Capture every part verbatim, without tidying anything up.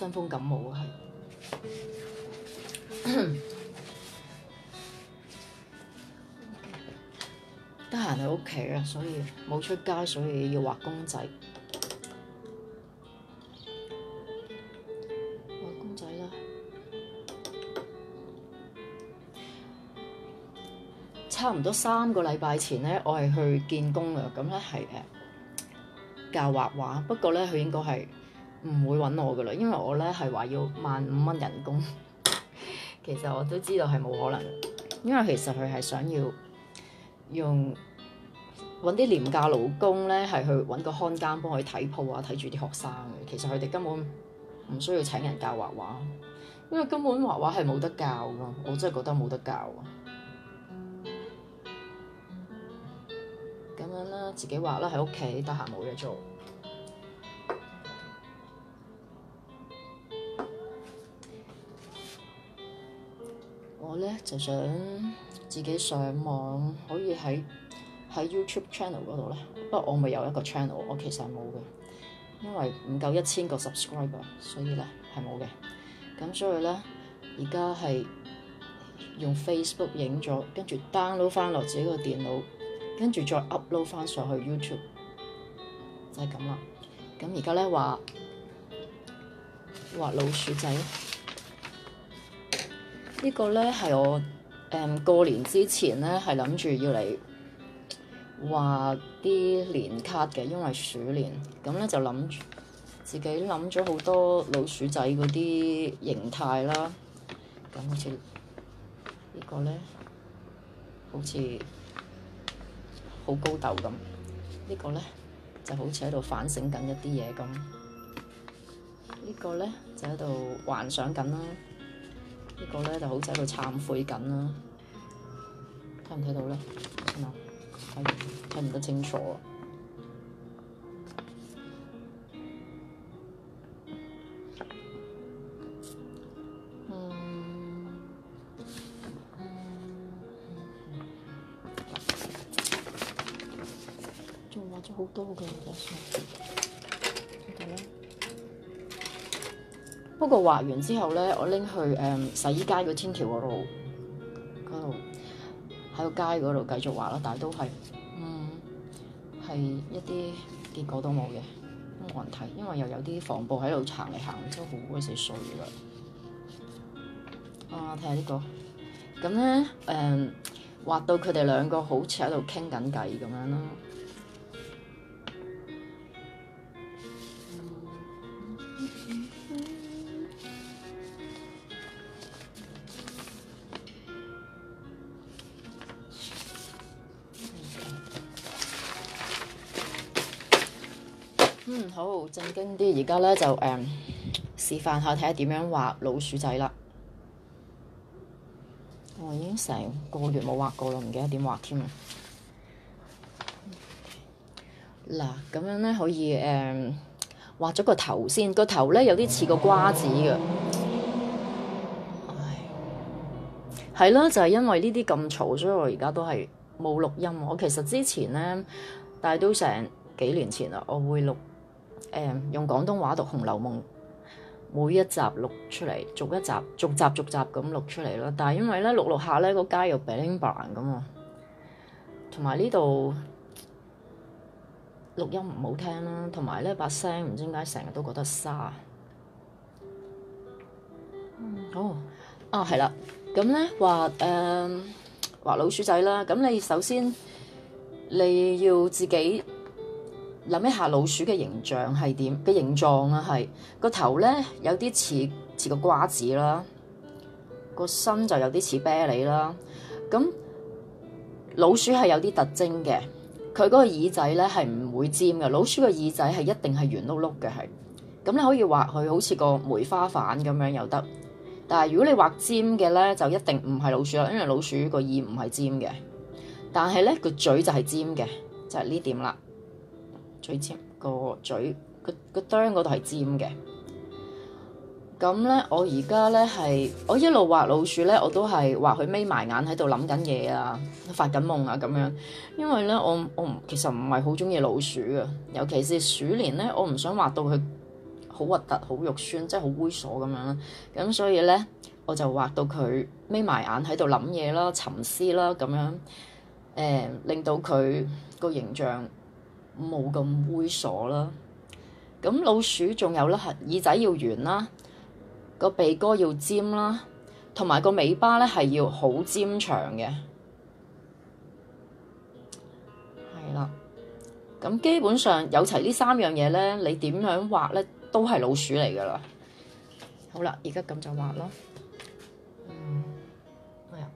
傷風感冒啊，係。得閒喺屋企啊，所以冇出街，所以要畫公仔。畫公仔啦，差唔多三個禮拜前咧，我係去見工啊，咁咧係誒教畫畫，不過咧佢應該係唔會揾我噶啦，因為我咧係話要萬五蚊人工，其實我都知道係冇可能嘅，因為其實佢係想要用揾啲廉價勞工咧，係去揾個看更幫佢睇鋪啊，睇住啲學生嘅。其實佢哋根本唔需要請人教畫畫，因為根本畫畫係冇得教噶，我真係覺得冇得教啊。咁樣啦，自己畫啦，喺屋企得閒冇嘢做。我咧就想自己上網，可以喺喺 YouTube channel 嗰度咧。不過我咪有一個 channel，我其實係冇嘅，因為唔夠一千個 subscriber，所以咧係冇嘅。咁所以咧，而家係用 Facebook 影咗，跟住 download 翻落自己個電腦，跟住再 upload 翻上去 YouTube，就係咁啦。咁而家咧畫畫老鼠仔。呢個咧係我誒、嗯、過年之前咧係諗住要嚟畫啲年卡嘅，因為鼠年，咁咧就諗住自己諗咗好多老鼠仔嗰啲形態啦。咁好似呢個咧，好似好高竇咁。呢個咧就好似喺度反省緊一啲嘢咁。呢個咧就喺度幻想緊啦。呢個咧就好似喺度懺悔緊啦，睇唔睇到咧？先啊，睇睇唔得清楚啊！嗯，仲畫咗好多嘅，有時睇咧。不過畫完之後咧，我拎去誒、嗯、洗衣街個天橋嗰度，嗰度喺個街嗰度繼續畫啦。但係都係，嗯，係一啲結果都冇嘅，冇人睇，因為又有啲防暴喺度行嚟行去，真係好鬼死衰㗎。啊，睇下呢個，咁咧誒畫到佢哋兩個好似喺度傾緊偈咁樣啦。嗯，好正經啲，而家咧就誒、嗯、示範下睇下點樣畫老鼠仔啦。我已經成個月冇畫過啦，唔記得點畫添啊。嗱，咁樣咧可以誒、嗯、畫咗個頭先，個頭咧有啲似個瓜子嘅。唉，係啦，就係、是、因為呢啲咁嘈，所以我而家都係冇錄音。我其實之前咧，但係都成幾年前啦，我會錄。誒、嗯、用廣東話讀《紅樓夢》，每一集錄出嚟，逐一集、逐集、逐集咁錄出嚟咯。但係因為咧錄錄下咧個街又 bling bling 咁啊，同埋呢度錄音唔好聽啦，同埋咧把聲唔知點解成日都覺得沙。嗯、好啊，係啦，咁咧畫誒畫老鼠仔啦。咁你首先你要自己諗一下老鼠嘅形象係點嘅形狀啊，係個頭咧有啲似似個瓜子啦，個身就有啲似啤梨啦。咁老鼠係有啲特徵嘅，佢嗰個耳仔咧係唔會尖嘅，老鼠個耳仔係一定係圓碌碌嘅，係咁你可以畫佢好似個梅花瓣咁樣又得。但係如果你畫尖嘅咧，就一定唔係老鼠啦，因為老鼠個耳唔係尖嘅，但係咧個嘴就係尖嘅，就係呢點啦。嘴尖個嘴個個啄嗰度係尖嘅，咁咧我而家咧係我一路畫老鼠咧，我都係畫佢眯埋眼喺度諗緊嘢啊，發緊夢啊咁樣。因為咧我我唔其實唔係好中意老鼠嘅，尤其是鼠年咧，我唔想畫到佢好核突、好肉酸，即係好猥瑣咁樣啦。咁所以咧，我就畫到佢眯埋眼喺度諗嘢啦、沉思啦咁樣，誒、呃、令到佢個形象冇咁猥瑣啦。咁老鼠仲有咧，係耳仔要圓啦，個鼻哥要尖啦，同埋個尾巴咧係要好尖長嘅，係啦。咁基本上有齊呢三樣嘢咧，你點樣畫咧都係老鼠嚟噶啦。好啦，而家咁就畫咯。嗯，哎呀，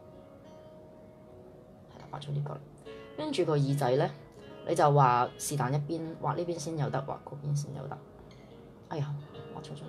係啦，畫咗呢個。跟住個耳仔咧，你就畫是但一邊，畫呢邊先有得，畫嗰邊先有得。哎呀，畫錯咗。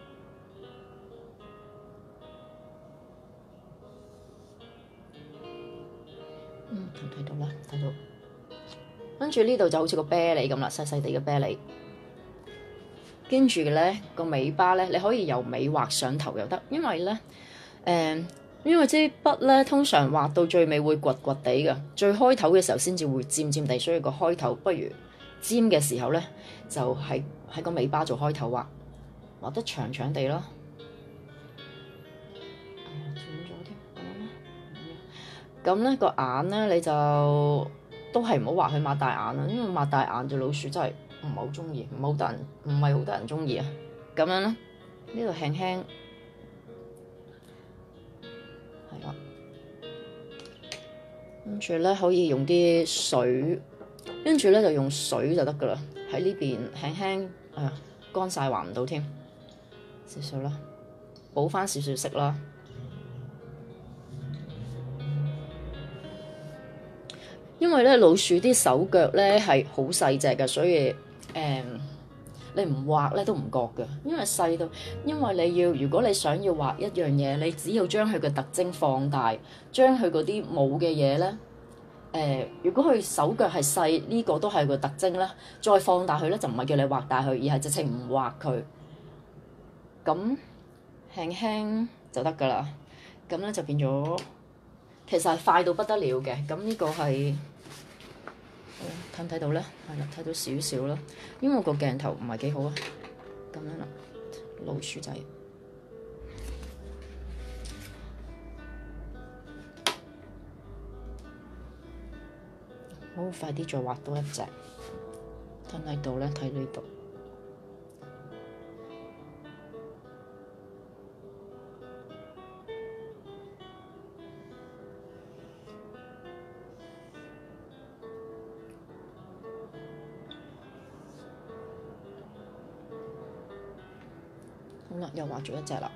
嗯，睇到啦，睇到。跟住呢度就好似個啤梨咁啦，細細地嘅啤梨。跟住咧個尾巴咧，你可以由尾畫上頭又得，因為咧誒、呃，因為支筆咧通常畫到最尾會掘掘地嘅，最開頭嘅時候先至會尖尖地，所以個開頭不如尖嘅時候咧，就喺喺個尾巴做開頭畫，畫得長長地咯。斷咗添，咁咧個眼咧你就〜都係唔好畫佢擘大眼啦，因為擘大眼隻老鼠真係唔係好中意，唔係好多人，唔係好多人中意啊。咁樣咧，呢度輕輕係啦，跟住咧可以用啲水，跟住咧就用水就得噶啦。喺呢邊輕輕啊，乾晒畫唔到添，少少啦，補翻少少色啦。因為咧老鼠啲手腳咧係好細隻嘅，所以誒、嗯、你唔畫咧都唔覺嘅，因為細到，因為你要如果你想要畫一樣嘢，你只要將佢嘅特徵放大，將佢嗰啲冇嘅嘢咧誒，如果佢手腳係細，呢、呢個都係個特徵啦，再放大佢咧就唔係叫你畫大佢，而係直情唔畫佢，咁輕輕就得噶啦，咁咧就變咗其實係快到不得了嘅，咁呢個係。睇唔睇到咧？係啦，睇到少少啦，因為我個鏡頭唔係幾好啊。咁樣啦，老鼠仔，好快啲再畫多一隻。睇唔睇到咧？睇呢度。好啦，又畫咗一隻啦。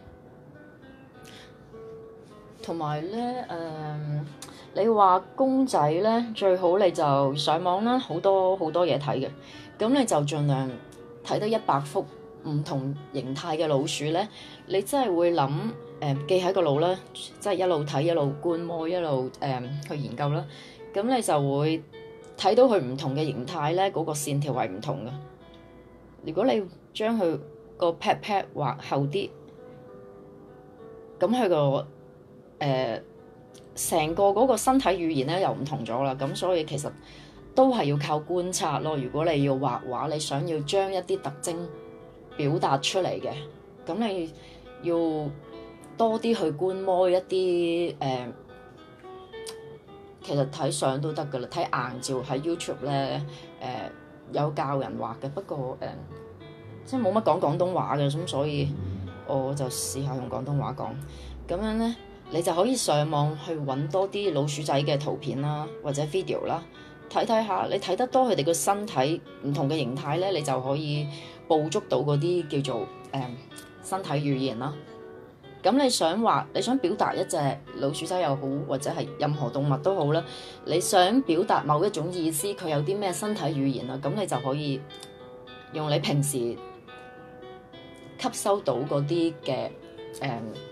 同埋咧，誒、呃，你畫公仔咧，最好你就上網啦，好多好多嘢睇嘅。咁你就盡量睇得一百幅唔同形態嘅老鼠咧，你真係會諗誒、呃、記喺個腦啦，即係一路睇一路觀摩，一路誒、呃、去研究啦。咁你就會睇到佢唔同嘅形態咧，嗰、那個線條係唔同嘅。如果你將佢個 pat pat 畫厚啲，咁佢個誒成個嗰個身體語言咧又唔同咗啦。咁所以其實都係要靠觀察咯。如果你要畫畫，你想要將一啲特徵表達出嚟嘅，咁你要多啲去觀摩一啲誒、呃，其實睇相都得噶啦，睇硬照喺 YouTube 咧誒、呃、有教人畫嘅，不過誒。呃即係冇乜講廣東話嘅，咁所以我就試下用廣東話講。咁樣咧，你就可以上網去揾多啲老鼠仔嘅圖片啦，或者 video 啦，睇睇下。你睇得多佢哋個身體唔同嘅形態咧，你就可以捕捉到嗰啲叫做誒、呃、身體語言啦。咁你想畫，你想表達一隻老鼠仔又好，或者係任何動物都好啦，你想表達某一種意思，佢有啲咩身體語言啊？咁你就可以用你平時吸收到嗰啲嘅誒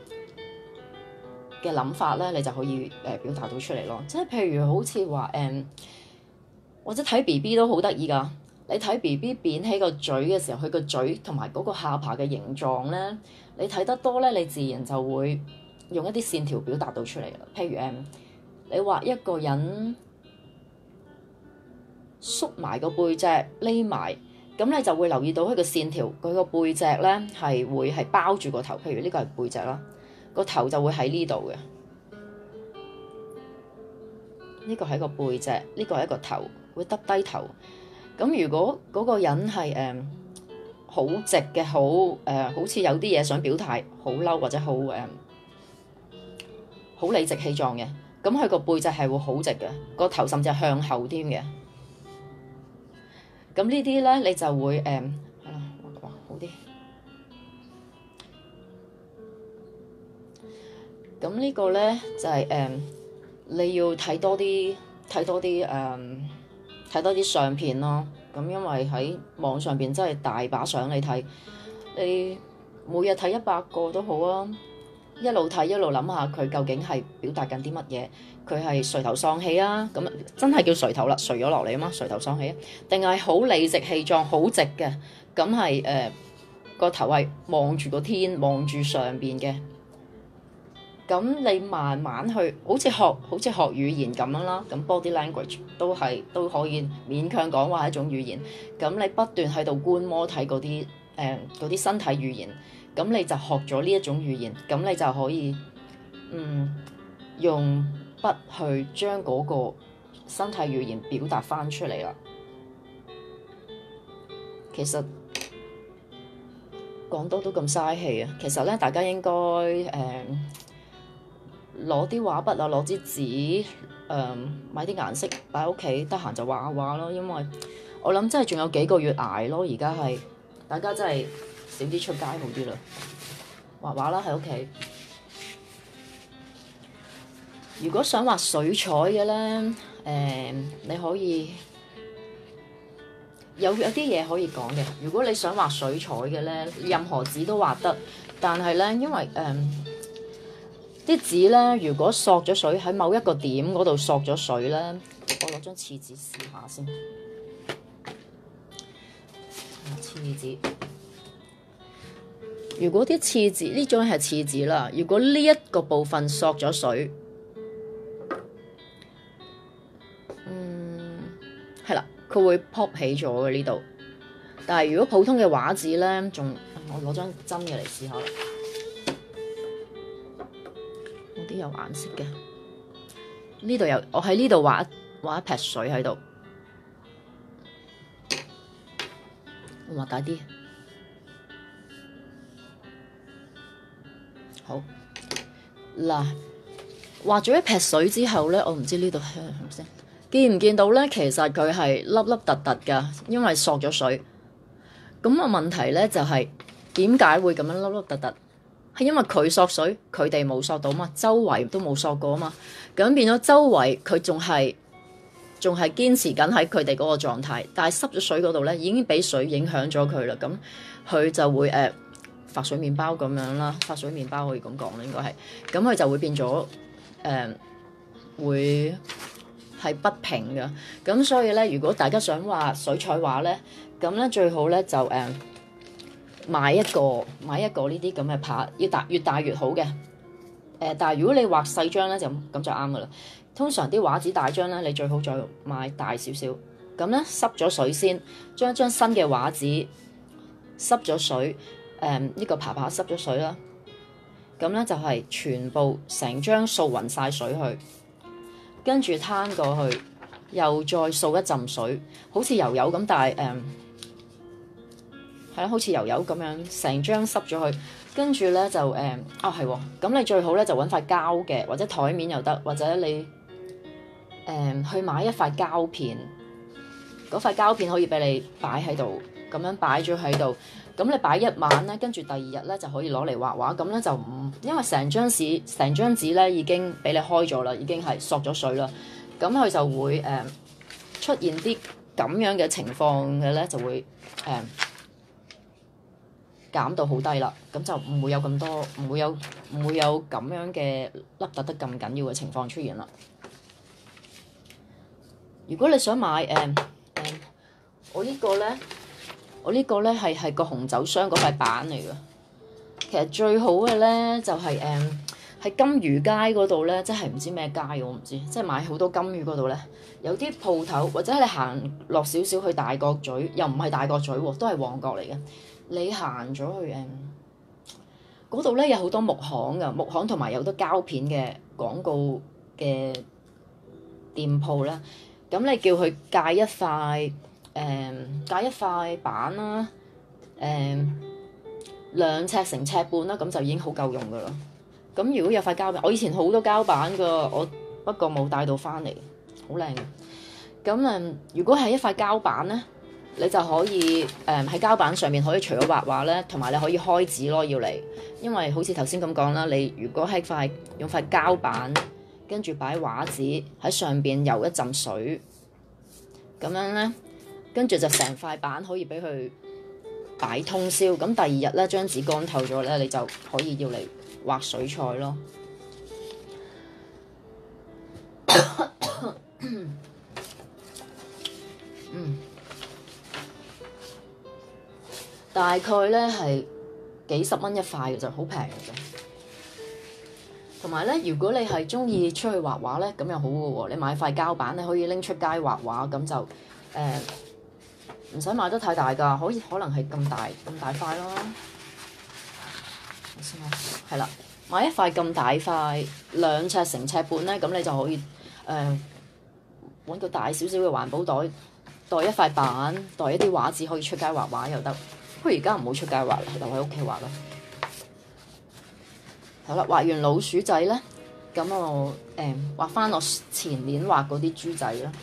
嘅諗法咧，你就可以誒、呃、表達到出嚟咯。即係譬如好似話誒，或者睇 B B 都好得意噶。你睇 B B 扁起個嘴嘅時候，佢個嘴同埋嗰個下巴嘅形狀咧，你睇得多咧，你自然就會用一啲線條表達到出嚟啦。譬如誒，你畫一個人縮埋個背脊，匿埋。 咁你就會留意到佢個線條，佢個背脊咧係會係包住個頭。譬如呢個係背脊啦，個頭就會喺呢度嘅。呢個係個背脊，呢個係一個頭，會耷低頭。咁如果嗰個人係誒好直嘅，好誒、呃、好似有啲嘢想表態，好嬲或者好誒好理直氣壯嘅，咁佢個背脊係會好直嘅，個頭甚至係向後添嘅。咁呢啲咧，你就會誒係啦，哇好啲。咁呢個咧就係、是、誒、嗯、你要睇多啲睇多啲誒睇多啲相片咯。咁因為喺網上邊真係大把相你睇，你每日睇一百個都好啊，一路睇一路諗下佢究竟係表達緊啲乜嘢，佢係垂頭喪氣啊，咁真係叫垂頭啦，垂咗落嚟啊嘛，垂頭喪氣啊，定係好理直氣壯好直嘅，咁係誒個頭係望住個天望住上邊嘅。咁你慢慢去，好似學好似學語言咁樣啦。咁 body language 都係都可以勉強講話係一種語言。咁你不斷喺度觀摩睇嗰啲誒嗰啲身體語言，咁你就學咗呢一種語言，咁你就可以嗯用筆去將嗰個身體語言表達翻出嚟啦。其實講多都咁嘥氣啊！其實咧，大家應該誒。呃攞啲畫筆啊，攞支紙，誒、嗯、買啲顏色擺喺屋企，得閒就畫下畫咯。因為我諗真係仲有幾個月捱咯。而家係大家真係少啲出街好啲啦，畫畫啦喺屋企。如果想畫水彩嘅咧，誒、嗯、你可以有有啲嘢可以講嘅。如果你想畫水彩嘅咧，任何紙都畫得，但係咧因為誒。嗯啲紙咧，如果索咗水喺某一個點嗰度索咗水咧，我攞張廁紙試下先。廁紙，如果啲廁紙呢張係廁紙啦，如果呢一個部分索咗水，嗯，係啦，佢會 pop 起咗嘅呢度。但係如果普通嘅畫紙咧，仲我攞張真嘅嚟試下啦。啲有顏色嘅，呢度有我喺呢度畫畫一撇水喺度，我畫大啲，好嗱，畫咗一撇水之後咧，我唔知呢度係唔先見唔見到咧？其實佢係粒粒突突噶，因為索咗水。咁個問題咧就係點解會咁樣粒粒突突？係因為佢索水，佢哋冇索到嘛，周圍都冇索過啊嘛，咁變咗周圍佢仲係仲係堅持緊喺佢哋嗰個狀態，但係濕咗水嗰度咧已經俾水影響咗佢啦，咁佢就會誒、呃、發水麵包咁樣啦，發水麵包可以咁講啦，應該係，咁佢就會變咗誒、呃、會係不平嘅，咁所以咧，如果大家想畫水彩畫咧，咁咧最好咧就誒。呃買一個買一個呢啲咁嘅帕，要大越大越好嘅。誒、呃，但係如果你畫細張咧，就咁就啱噶啦。通常啲畫紙大張咧，你最好再買大少少。咁咧濕咗水先，將一張新嘅畫紙濕咗水，誒、呃、呢、這個帕帕濕咗水啦。咁咧就係全部成張掃勻晒水去，跟住攤過去，又再掃一浸水，好似油油咁，但係誒。呃係啦，好似油油咁樣，成張濕咗去，跟住咧就誒，啊係喎，咁你最好咧就揾塊膠嘅，或者台面又得，或者你誒、嗯、去買一塊膠片，嗰塊膠片可以俾你擺喺度，咁樣擺咗喺度，咁你擺一晚咧，跟住第二日咧就可以攞嚟畫畫，咁咧就唔，因為成張紙成張紙咧已經俾你開咗啦，已經係索咗水啦，咁佢就會誒、嗯、出現啲咁樣嘅情況嘅咧，就會誒。嗯減到好低啦，咁就唔會有咁多，唔會有唔會有咁樣嘅凹凸得咁緊要嘅情況出現啦。如果你想買誒誒、嗯嗯，我個呢個咧，我個呢個咧係係個紅酒箱嗰塊板嚟嘅。其實最好嘅咧就係、是、誒、嗯， 喺金魚街嗰度咧，即係唔知咩街我唔知，即係買好多金魚嗰度咧，有啲鋪頭或者你行落少少去大角咀，又唔係大角咀喎，都係旺角嚟嘅。你行咗去誒嗰度咧，有好多木行噶，木行同埋有好多膠片嘅廣告嘅店鋪啦。咁你叫佢介一塊誒介一塊板啦，誒兩尺乘尺半啦，咁就已經好夠用噶啦。咁如果有塊膠板，我以前好多膠板噶，我不過冇帶到翻嚟，好靚嘅。咁誒，如果係一塊膠板咧，你就可以誒喺膠板上面可以除咗畫畫咧，同埋你可以開紙咯，要嚟。因為好似頭先咁講啦，你如果喺塊用塊膠板，跟住擺畫紙喺上邊游一浸水，咁樣咧，跟住就成塊板可以俾佢擺通宵。咁第二日咧，張紙乾透咗咧，你就可以要嚟畫水彩咯。嗯，大概咧係幾十蚊一塊嘅就好平嘅啫。同埋咧，如果你係中意出去畫畫咧，咁又好嘅喎。你買塊膠板，你可以拎出街畫畫，咁就誒唔使買得太大㗎，可以可能係咁大咁大塊咯。先啦，係啦，買一塊咁大塊兩尺乘尺半咧，咁你就可以誒揾、呃、個大少少嘅環保袋，袋一塊板，袋一啲畫紙，可以出街畫畫又得。不過而家唔好出街畫，留喺屋企畫啦。好啦，畫完老鼠仔咧，咁我誒、呃、畫翻我前年畫嗰啲豬仔啦。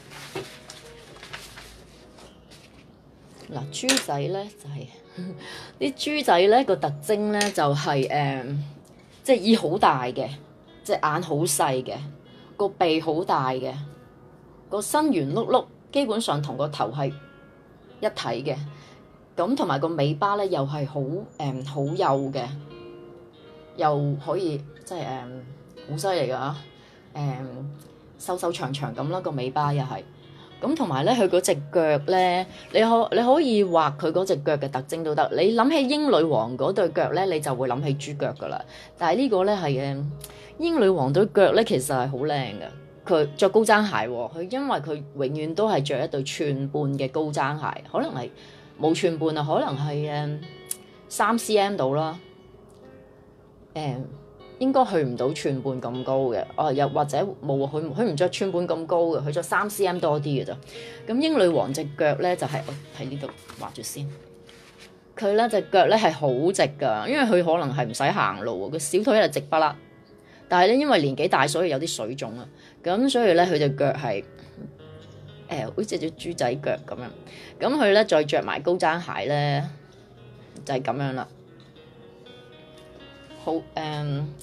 嗱，豬仔咧就係、是、啲豬仔咧個特徵咧就係、是、誒、呃，即係耳好大嘅，隻眼好細嘅，個鼻好大嘅，個身圓碌碌，基本上同個頭係一體嘅。咁同埋個尾巴咧又係好誒好幼嘅。又可以即係誒好犀利㗎嚇，誒、嗯、瘦瘦長長咁啦，個尾巴又係咁，同埋咧佢嗰隻腳咧，你可你可以畫佢嗰隻腳嘅特徵都得。你諗起英女王嗰對腳咧，你就會諗起豬腳㗎啦。但係呢個咧係誒英女王對腳咧，其實係好靚嘅。佢着高踭鞋喎，佢因為佢永遠都係着一對寸半嘅高踭鞋，可能係冇寸半啊，可能係誒三 cm 到啦。誒、嗯、應該去唔到寸半咁高嘅，哦、啊、又或者冇佢佢唔着寸半咁高嘅，佢着三 cm 多啲嘅咋。咁英女王隻腳咧就係喺呢度畫住先，佢咧隻腳咧係好直㗎，因為佢可能係唔使行路喎，個小腿係直不甩，但係咧因為年紀大，所以有啲水腫啊，咁所以咧佢隻腳係誒好似隻豬仔腳咁樣，咁佢咧再着埋高踭鞋咧就係、是、咁樣啦。好誒、嗯，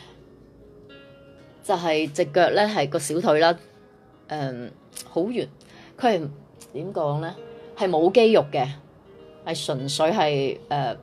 就係隻腳咧，係個小腿啦，誒、嗯，好圓。佢係點講咧？係冇肌肉嘅，係純粹係誒、呃。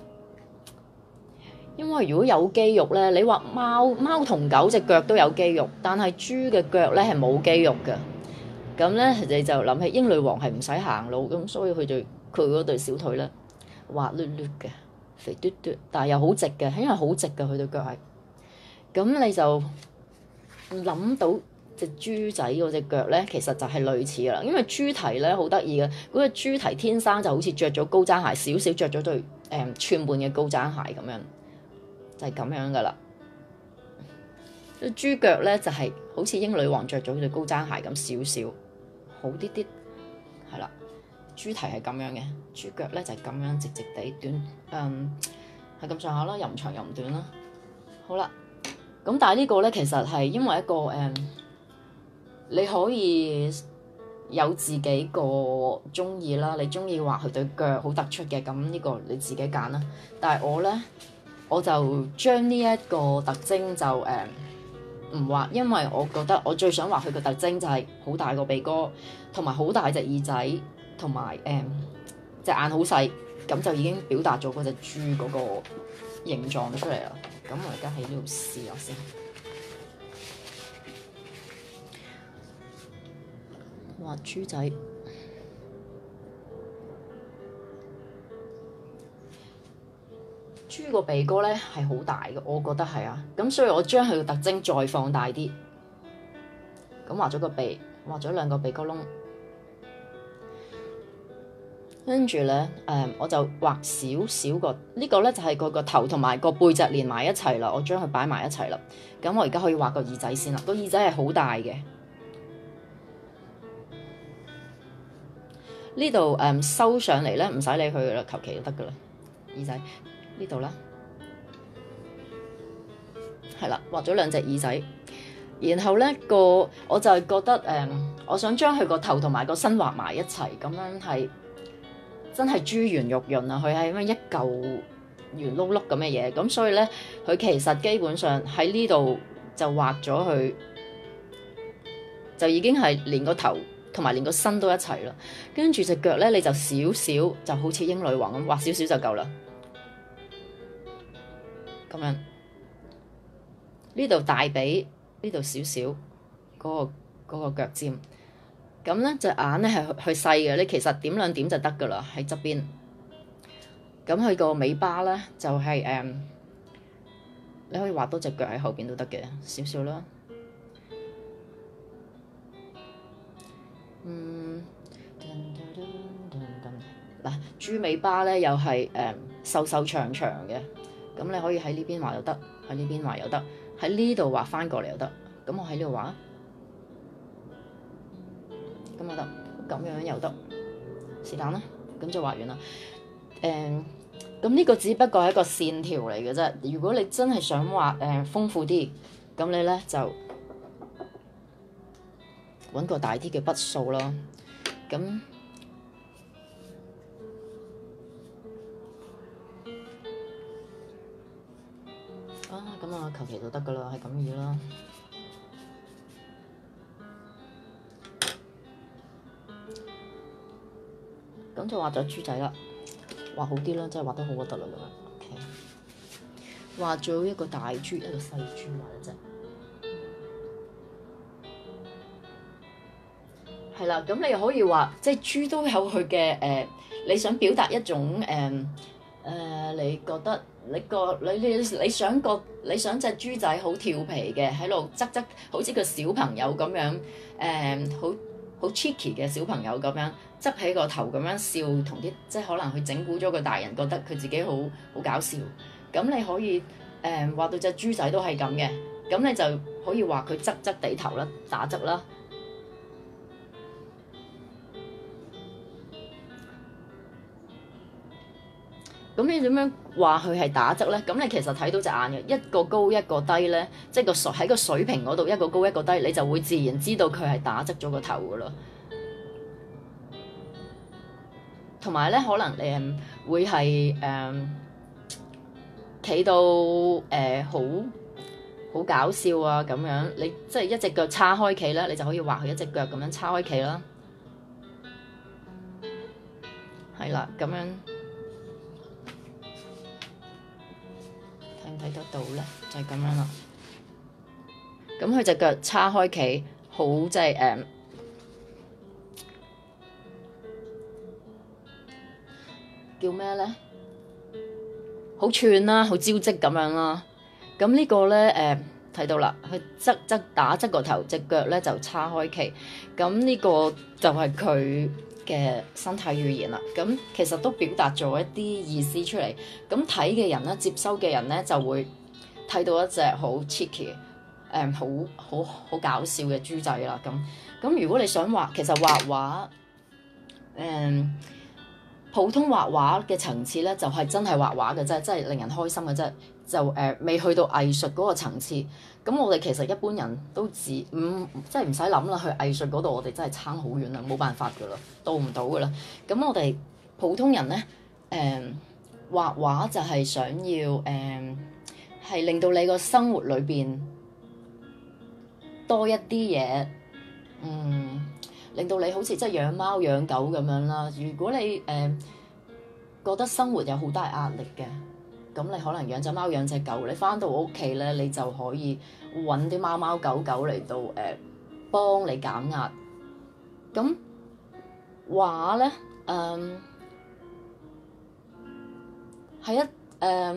因為如果有肌肉咧，你話貓貓同狗隻腳都有肌肉，但係豬嘅腳咧係冇肌肉嘅。咁咧你就諗起英女王係唔使行路，咁所以佢對佢嗰對小腿咧滑捋捋嘅。肥嘟嘟，但係又好直嘅，因為好直嘅佢對腳係。咁你就諗到隻豬仔嗰隻腳咧，其實就係類似啦。因為豬蹄咧好得意嘅，嗰隻豬蹄天生就好似着咗高踭鞋，少少着咗對誒寸半嘅高踭鞋咁樣，就係、是、咁樣噶啦。豬腳咧就係、是、好似英女王着咗對高踭鞋咁少少，好啲啲，係啦。豬蹄係咁樣嘅，豬腳咧就係、是、咁樣直直地短，嗯，係咁上下啦，又唔長又唔短啦。好啦，咁但係呢個咧其實係因為一個誒、嗯，你可以有自己個中意啦，你中意畫佢對腳好突出嘅，咁呢個你自己揀啦。但係我咧，我就將呢一個特徵就誒唔畫，因為我覺得我最想畫佢個特徵就係好大個鼻哥，同埋好大隻耳仔。同埋誒隻眼好細，咁就已經表達咗嗰隻豬嗰個形狀出嚟啦。咁我而家喺呢度試下先，畫豬仔。豬豬個鼻哥咧係好大嘅，我覺得係啊。咁所以我將佢嘅特徵再放大啲，咁畫咗個鼻，畫咗兩個鼻哥窿，跟住咧誒我就畫少少個呢個咧就係佢個頭同埋個背脊連埋一齊啦，我將佢擺埋一齊啦。咁我而家可以畫個耳仔先啦，個耳仔係好大嘅。呢度誒收上嚟咧，唔使理佢噶啦，求其就得噶啦。耳仔呢度啦，係啦，畫咗兩隻耳仔，然後咧個我就係覺得誒、嗯，我想將佢個頭同埋個身畫埋一齊，咁樣係真係珠圓玉潤啊！佢係咁樣一嚿圓碌碌咁嘅嘢，咁所以咧佢其實基本上喺呢度就畫咗佢，就已經係連個頭同埋連個身都一齊啦。跟住隻腳咧，你就少少就好似英女王咁畫少少就夠啦。咁樣呢度大髀，呢度少少嗰個嗰個腳尖，咁咧隻眼咧係去細嘅，你其實點兩點就得噶啦喺側邊。咁佢個尾巴咧就係、是、誒、嗯，你可以畫多隻腳喺後邊都得嘅，少少啦。嗯，嗱，豬尾巴咧又係誒、嗯、瘦瘦長長嘅。咁你可以喺呢邊畫又得，喺呢邊畫又得，喺呢度畫翻過嚟又得。咁我喺呢度畫，咁又得，咁樣又得，是但啦。咁就畫完啦。誒、嗯，咁呢個只不過係一個線條嚟嘅啫。如果你真係想畫誒、呃、豐富啲，咁你咧就揾個大啲嘅筆數咯。咁啊，咁啊，求其就得噶啦，係咁意啦。咁就畫咗豬仔啦，畫好啲啦，真係畫得好核突啦咁樣。OK，畫咗一個大豬，一個細豬，畫一隻。係啦，咁你又可以話，即係豬都有佢嘅誒，你想表達一種誒誒、呃呃，你覺得你個你你你想個你想隻豬仔好調皮嘅喺度側側，好似個小朋友咁樣誒、呃，好好 cheeky 嘅小朋友咁樣側起個頭咁樣笑，同啲即係可能佢整蠱咗個大人，覺得佢自己好好搞笑。咁你可以誒、呃、畫到隻豬仔都係咁嘅，咁你就可以畫佢側側地頭啦，打側啦。咁你點樣話佢係打側咧？咁你其實睇到隻眼嘅，一個高一個低咧，即係個水喺個水平嗰度，一個高一個低，你就會自然知道佢係打側咗個頭噶啦。同埋咧，可能誒會係誒企到誒好好搞笑啊咁樣，你即係一隻腳叉開企啦，你就可以畫佢一隻腳咁樣叉開企啦。係啦，咁樣。睇得到咧，就係、是、咁樣啦。咁佢隻腳叉開企，好即係誒，叫咩咧？好串啦，好招積咁樣啦。咁呢個咧誒，睇、呃、到啦，佢側側打側個頭，隻腳咧就叉開企。咁呢個就係佢嘅身體語言啦，咁其實都表達咗一啲意思出嚟。咁睇嘅人咧，接收嘅人咧就會睇到一隻好 cheeky，誒好好好搞笑嘅豬仔啦。咁咁如果你想畫，其實畫畫誒、嗯、普通畫畫嘅層次咧，就係、是、真係畫畫嘅啫，真係令人開心嘅啫。就誒未、呃、去到藝術嗰個層次。咁我哋其實一般人都自唔即係唔使諗啦，去藝術嗰度我哋真係差好遠啦，冇辦法噶啦，到唔到噶啦。咁我哋普通人咧，誒、呃、畫畫就係想要誒係、呃、令到你個生活裏邊多一啲嘢，嗯，令到你好似即係養貓養狗咁樣啦。如果你誒、呃、覺得生活有好大壓力嘅，咁你可能養隻貓養隻狗，你返到屋企咧，你就可以揾啲貓貓狗狗嚟到誒、呃、幫你減壓。咁畫咧，嗯，係一誒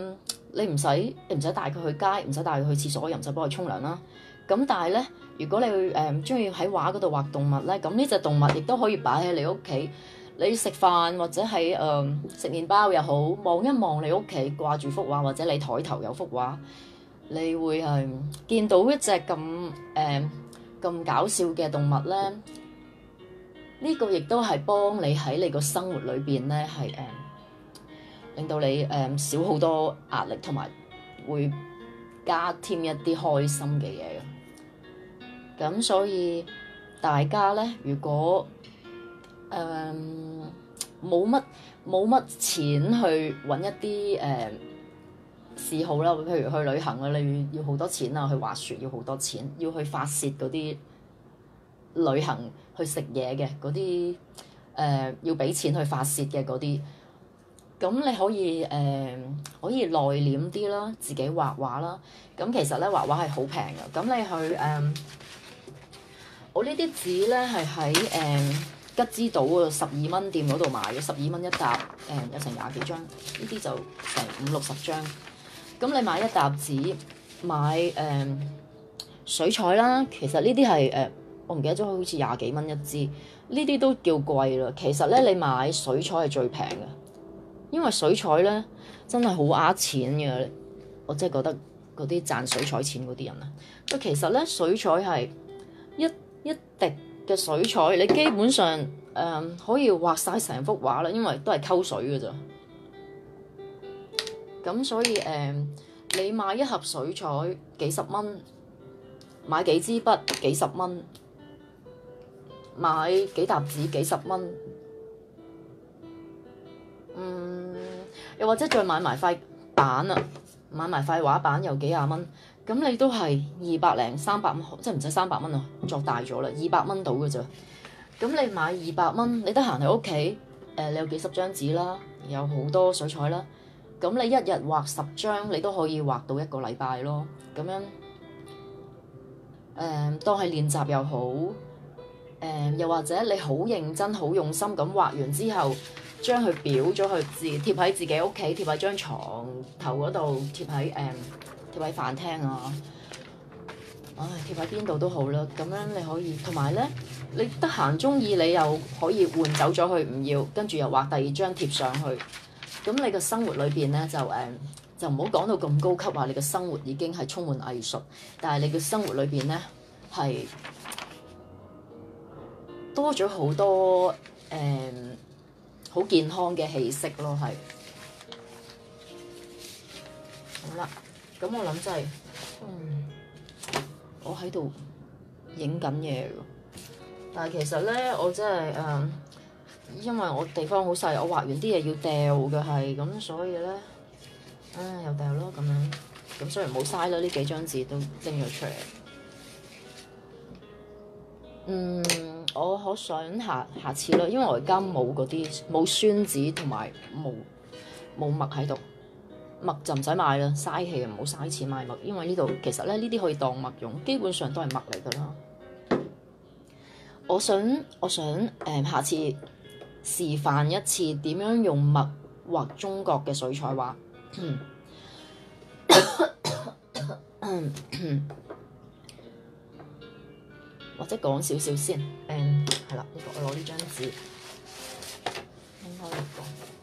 你唔使你唔使帶佢去街，唔使帶佢去廁所，又唔使幫佢沖涼啦。咁但係咧，如果你誒中意喺畫嗰度畫動物咧，咁呢隻動物亦都可以擺喺你屋企。你食飯或者係誒食麵包又好，望一望你屋企掛住幅畫，或者你枱頭有幅畫，你會係、呃、見到一隻咁誒咁搞笑嘅動物咧。呢、呢個亦都係幫你喺你個生活裏邊咧係誒令到你誒、呃、少好多壓力，同埋會加添一啲開心嘅嘢嘅。咁所以大家咧，如果誒冇乜冇乜錢去揾一啲誒、呃、嗜好啦，譬如去旅行啊，你要好多錢啊，去滑雪要好多錢，要去發泄嗰啲旅行去食嘢嘅嗰啲誒要俾錢去發泄嘅嗰啲，咁你可以誒、呃、可以內斂啲啦，自己畫畫啦。咁其實咧畫畫係好平嘅，咁你去誒。呃我呢啲紙咧係喺誒吉之島嗰十二蚊店嗰度買嘅，十二蚊一沓，誒、嗯、有成廿幾張，呢啲就成五六十張。咁你買一沓紙，買誒、嗯、水彩啦，其實呢啲係誒我唔記得咗，好似廿幾蚊一支，呢啲都叫貴啦。其實咧你買水彩係最平嘅，因為水彩咧真係好呃錢嘅。我真係覺得嗰啲賺水彩錢嗰啲人啊，咁其實咧水彩係一一滴嘅水彩，你基本上誒、呃、可以畫晒成幅畫啦，因為都係溝水嘅咋。咁所以誒、呃，你買一盒水彩幾十蚊，買幾支筆幾十蚊，買幾沓紙幾十蚊，嗯，又或者再買埋塊板啊，買埋塊畫板又幾廿蚊。咁你都係二百零三百蚊，即係唔使三百蚊啊，作大咗啦，二百蚊到嘅咋。咁你買二百蚊，你得閒喺屋企，誒你有幾十張紙啦，有好多水彩啦。咁你一日畫十張，你都可以畫到一個禮拜咯。咁樣誒、呃、當係練習又好，誒、呃、又或者你好認真、好用心咁畫完之後，將佢裱咗佢字，貼喺自己屋企，貼喺張床頭嗰度，貼喺誒。呃貼喺飯廳啊，唉，貼喺邊度都好啦。咁樣你可以，同埋咧，你得閒中意你又可以換走咗佢，唔要，跟住又畫第二張貼上去。咁你嘅生活裏邊咧就誒、嗯，就唔好講到咁高級話，你嘅生活已經係充滿藝術，但係你嘅生活裏邊咧係多咗好多誒好、嗯、健康嘅氣息咯，係。好啦。咁我諗真係，嗯，我喺度影緊嘢喎，但係其實咧，我真係誒、呃，因為我地方好細，我畫完啲嘢要掉嘅係，咁所以咧，唉，又掉咯咁樣，咁雖然冇嘥啦，呢幾張紙都拎咗出嚟。嗯，我好想下下次啦，因為我而家冇嗰啲冇宣紙同埋冇冇墨喺度。墨就唔使買啦，嘥氣啊！唔好嘥錢買墨，因為呢度其實咧呢啲可以當墨用，基本上都係墨嚟噶啦。我想我想誒、呃，下次示範一次點樣用墨畫中國嘅水彩畫。或者講少少先，誒係啦，呢、這個我攞呢張紙，應該嚟講。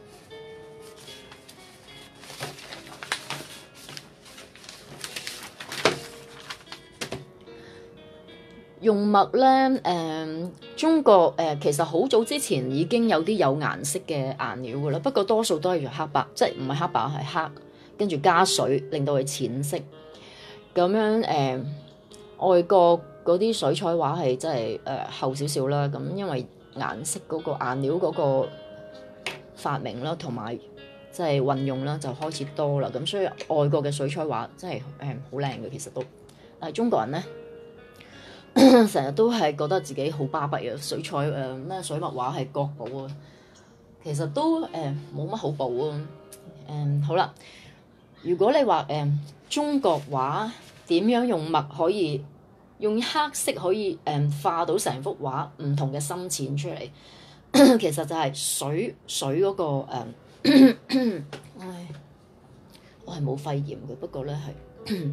用墨咧，誒、呃、中國誒、呃、其實好早之前已經有啲有顏色嘅顏料噶啦，不過多數都係用黑白，即係唔係黑白係黑，跟住加水令到佢淺色。咁樣誒、呃，外國嗰啲水彩畫係真係誒、呃、厚少少啦。咁因為顏色嗰個顏料嗰個發明啦，同埋即係運用啦，就開始多啦。咁所以外國嘅水彩畫真係誒好靚嘅，其實都，但係中國人咧。成日都係覺得自己好巴閉啊！水彩誒咩、呃、水墨畫係國寶啊，其實都誒冇乜好補啊。誒、呃、好啦，如果你話誒、呃、中國畫點樣用墨可以用黑色可以誒、呃、化到成幅畫唔同嘅深淺出嚟，其實就係水水嗰、嗰個誒，唉、呃， 我係冇肺炎嘅，不過咧係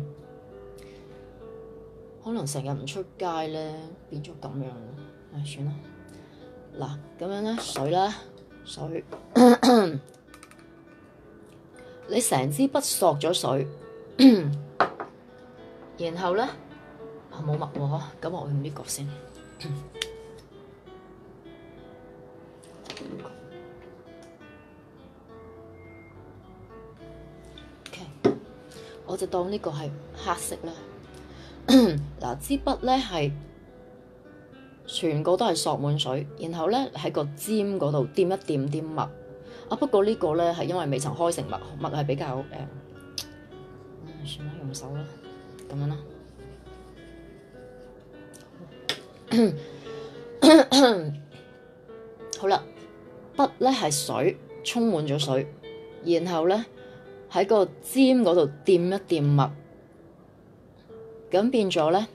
可能成日唔出街咧，變咗咁樣咯。唉，算啦。嗱，咁樣咧，水啦，水，你成支筆索咗水，然後咧冇墨喎，咁我用呢個先。OK，我就當呢個係黑色啦。嗱，支筆咧係全個都係索滿水，然後咧喺個尖嗰度掂一掂啲墨。啊，不過呢個咧係因為未曾開成墨，墨係比較誒、呃，算啦，用手啦，咁樣啦。好啦，筆咧係水，充滿咗水，然後咧喺個尖嗰度掂一掂墨，咁變咗咧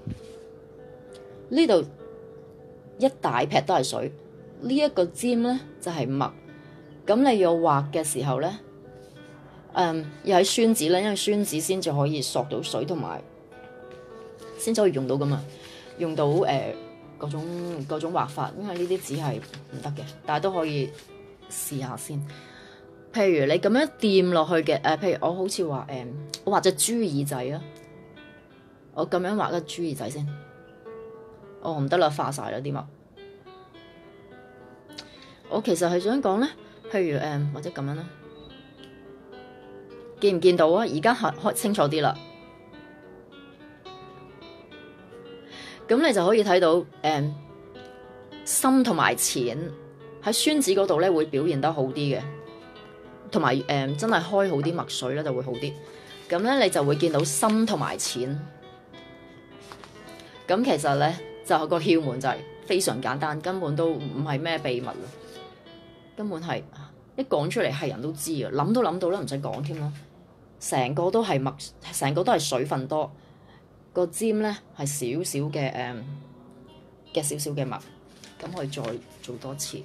呢度一大撇都係水，呢、這、一個尖咧就係、是、墨。咁你要畫嘅時候咧，誒、嗯、又係宣紙啦，因為宣紙先至可以索到水，同埋先至可以用到噶嘛，用到誒嗰、呃、種嗰種畫法，因為呢啲紙係唔得嘅，但係都可以試下先。譬如你咁樣掂落去嘅，誒、呃，譬如我好似話誒，我畫隻豬耳仔啊，我咁樣畫個豬耳仔先，哦唔得啦，化晒啦啲墨。我其實係想講咧。譬如誒、嗯，或者咁樣啦，見唔見到啊？而家開開清楚啲啦，咁你就可以睇到誒、嗯、深同埋淺喺宣紙嗰度咧會表現得好啲嘅，同埋誒真係開好啲墨水咧就會好啲。咁咧你就會見到深同埋淺。咁其實咧就係個竅門就係非常簡單，根本都唔係咩秘密咯。根本係一講出嚟係人都知嘅，諗都諗到啦，唔使講添咯。成個都係墨，成個都係水分多，個尖咧係少少嘅誒嘅少少嘅墨，咁可以再做多次。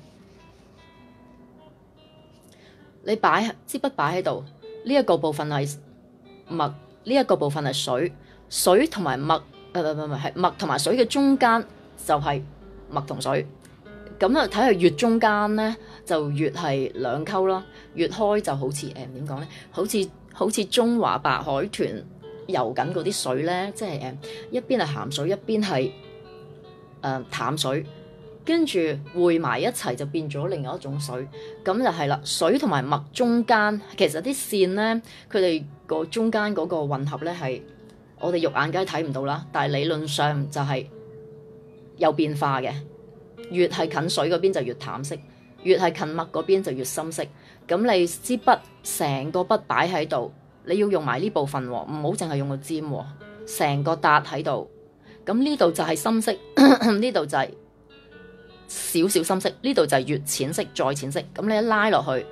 你擺支筆擺喺度，呢一個部分係墨，呢一個部分係水，水同埋墨，誒唔唔唔係墨同埋水嘅中間就係墨同水。咁啊，睇下越中間咧，就越係兩溝咯；越開就好似誒點講咧，好似好似中華白海豚游緊嗰啲水咧，即係誒一邊係鹹水，一邊係誒淡水，跟住匯埋一齊就變咗另外一種水。咁就係啦，水同埋墨中間，其實啲線咧，佢哋個中間嗰個混合咧係我哋肉眼梗係睇唔到啦，但係理論上就係有變化嘅。越係近水嗰邊就越淡色，越係近墨嗰邊就越深色。咁你支筆成個筆擺喺度，你要用埋呢部分喎，唔好淨係用個尖喎，成個笪喺度。咁呢度就係深色，呢度就係少少深色，呢度就係越淺色再淺色。咁你一拉落去，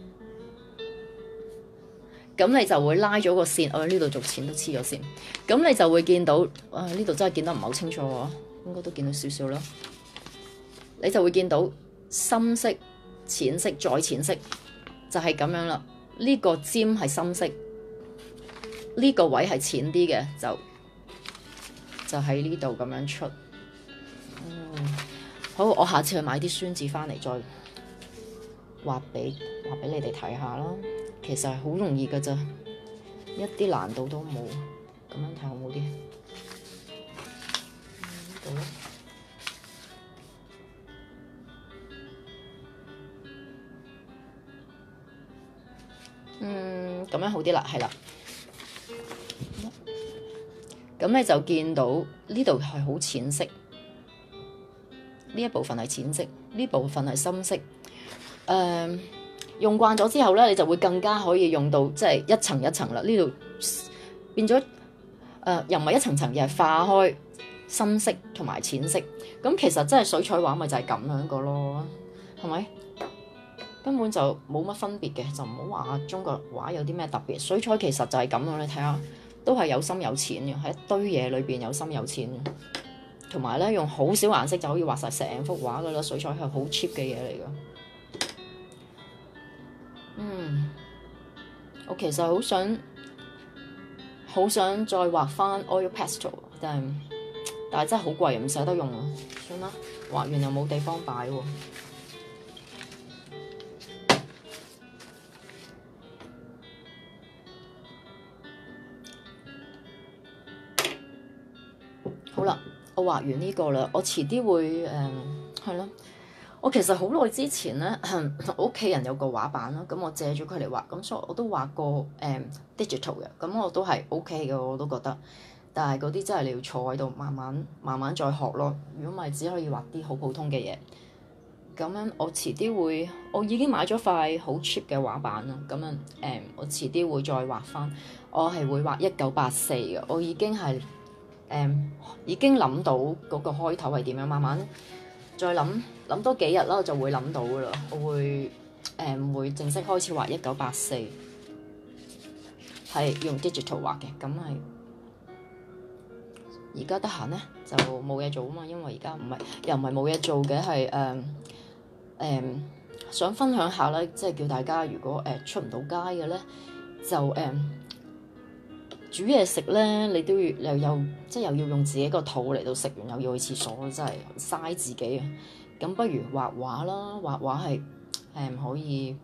咁你就會拉咗個線，我呢度做淺都黐咗線。咁你就會見到，啊呢度真係見得唔係好清楚喎，應該都見到少少啦。你就會見到深色、淺色再淺色，就係咁樣啦。呢個尖係深色，呢個位係淺啲嘅，就就喺呢度咁樣出。嗯，好，我下次去買啲宣紙翻嚟再畫俾畫俾你哋睇下啦。其實係好容易㗎咋，一啲難度都冇。咁樣睇好冇啲？呢度咧。嗯，咁樣好啲啦，係啦。咁你就見到呢度係好淺色，呢一部分係淺色，呢部分係深色。誒、呃，用慣咗之後咧，你就會更加可以用到即係、就是、一層一層啦。呢度變咗誒、呃，又唔係一層層，而係化開深色同埋淺色。咁其實真係水彩畫咪就係咁樣個咯，係咪？根本就冇乜分別嘅，就唔好話中國畫有啲咩特別。水彩其實就係咁樣，你睇下都係有深有淺嘅，喺一堆嘢裏邊有深有淺嘅。同埋咧，用好少顏色就可以畫晒成幅畫噶啦。水彩係好 cheap 嘅嘢嚟噶。嗯， 我其實好想好想再畫翻 oil pastel，但係但係真係好貴，唔捨得用啊！算啦，畫完又冇地方擺喎。好啦，我畫完呢個啦，我遲啲會誒係咯。我其實好耐之前咧，我屋企人有個畫板啦，咁我借咗佢嚟畫，咁所以我都畫過誒、嗯、digital 嘅，咁我都係 OK 嘅，我都覺得。但係嗰啲真係你要坐喺度慢慢慢慢再學咯。如果唔係，只可以畫啲好普通嘅嘢。咁樣我遲啲會，我已經買咗塊好 cheap 嘅畫板啦。咁樣誒、嗯，我遲啲會再畫翻。我係會畫一九八四嘅，我已經係誒、嗯、已經諗到嗰個開頭係點樣，慢慢再諗諗多幾日啦，我就會諗到噶啦。我會誒、嗯、會正式開始畫一九八四，係用 digital 畫嘅。咁係而家得閒咧就冇嘢做啊嘛，因為而家唔係又唔係冇嘢做嘅，係誒誒想分享下咧，即係叫大家如果誒、呃、出唔到街嘅咧，就誒、呃、煮嘢食咧，你都要又又即係又要用自己個肚嚟到食完，又要去廁所，真係嘥自己啊！咁不如畫畫啦，畫畫係誒可以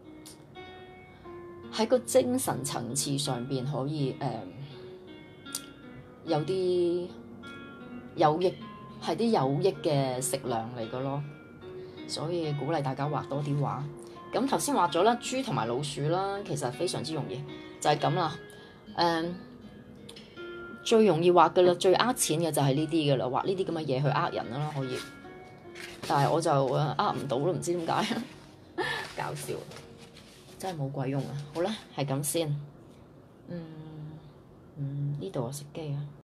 喺個精神層次上邊可以誒、呃、有啲有益，係啲有益嘅食糧嚟嘅咯。所以鼓勵大家畫多啲畫。咁頭先畫咗啦，豬同埋老鼠啦，其實非常之容易，就係咁啦。誒、嗯，最容易畫嘅啦，最呃錢嘅就係呢啲嘅啦，畫呢啲咁嘅嘢去呃人啦，可以。但係我就誒呃唔到咯，唔知點解，搞笑，真係冇鬼用啊！好啦，係咁先。嗯嗯，呢度我熄機啊。